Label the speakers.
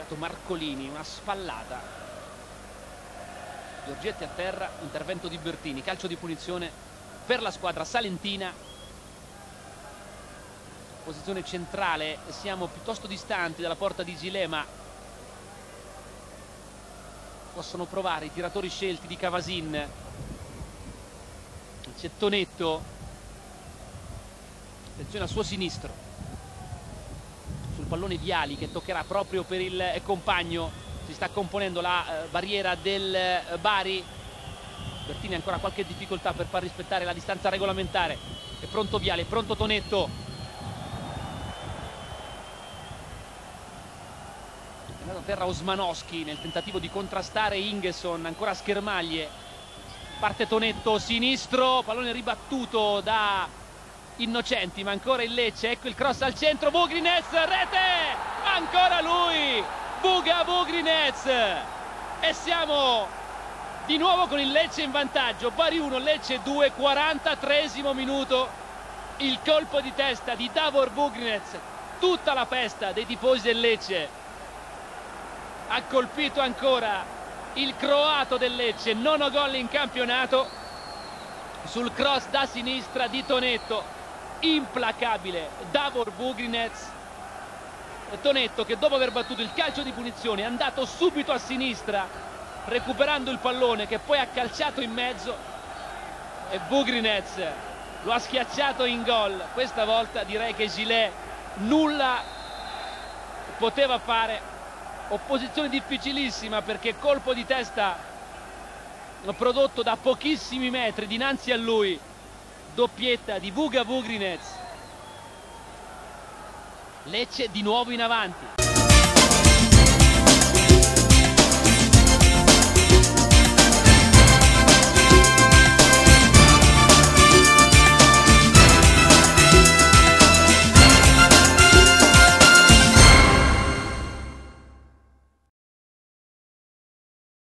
Speaker 1: cercato Marcolini, una spallata. Giorgetti a terra, intervento di Bertini, calcio di punizione per la squadra salentina. Posizione centrale, siamo piuttosto distanti dalla porta di Gilè, ma possono provare i tiratori scelti di Cavasin. C'è Tonetto, attenzione al suo sinistro, sul pallone Viali che toccherà proprio per il compagno. Si sta componendo la barriera del Bari. Bertini ha ancora qualche difficoltà per far rispettare la distanza regolamentare. È pronto Viali, è pronto Tonetto. È andato a terra Osmanowski nel tentativo di contrastare Ingesson, ancora a schermaglie. Parte Tonetto, sinistro, pallone ribattuto da Innocenti, ma ancora il Lecce. Ecco il cross al centro, Vugrinec, rete! Ancora lui! Buga Vugrinec! E siamo di nuovo con il Lecce in vantaggio. Bari 1, Lecce 2, 43esimo minuto. Il colpo di testa di Davor Vugrinec, tutta la festa dei tifosi del Lecce. Ha colpito ancora il croato del Lecce, nono gol in campionato, sul cross da sinistra di Tonetto. Implacabile Davor Vugrinec. Tonetto che dopo aver battuto il calcio di punizione è andato subito a sinistra recuperando il pallone, che poi ha calciato in mezzo, e Vugrinec lo ha schiacciato in gol. Questa volta direi che Gilè nulla poteva fare. Opposizione difficilissima, perché colpo di testa prodotto da pochissimi metri dinanzi a lui. Doppietta di Vuga Vugrinec. Lecce di nuovo in avanti.